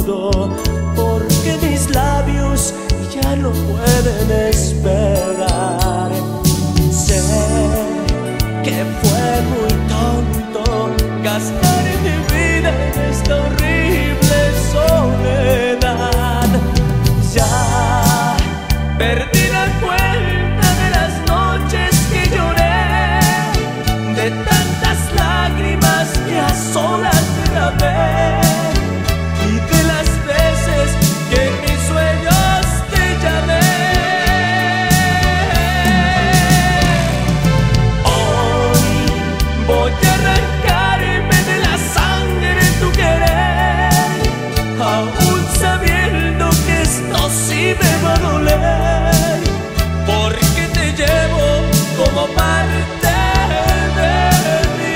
todo, porque mis labios ya no pueden esperar. Sé que fue muy tonto gastar mi vida en esta horrible soledad. Ya perdí la cuenta de las noches que lloré, de tantas lágrimas que a solas derramé, y de las veces que en mis sueños te llamé. Hoy voy a arrancarme de la sangre tu querer, aún sabiendo que esto sí me va a doler, porque te llevo como parte de mi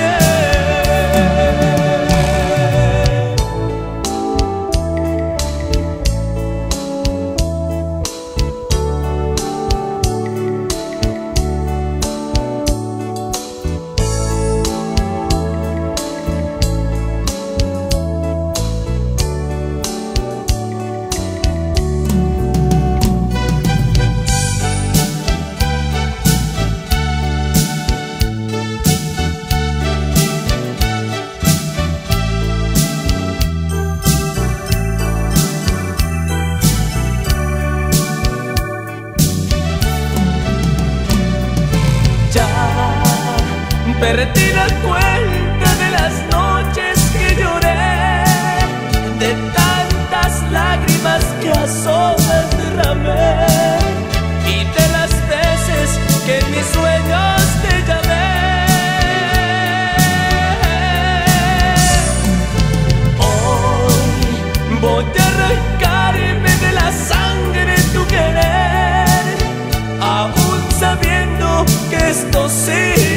perdí la cuenta de las noches que lloré, de tantas lágrimas que a solas derramé, y de las veces que en mis sueños te llamé. Hoy voy a arrancarme de la sangre tu querer, aún sabiendo que esto sí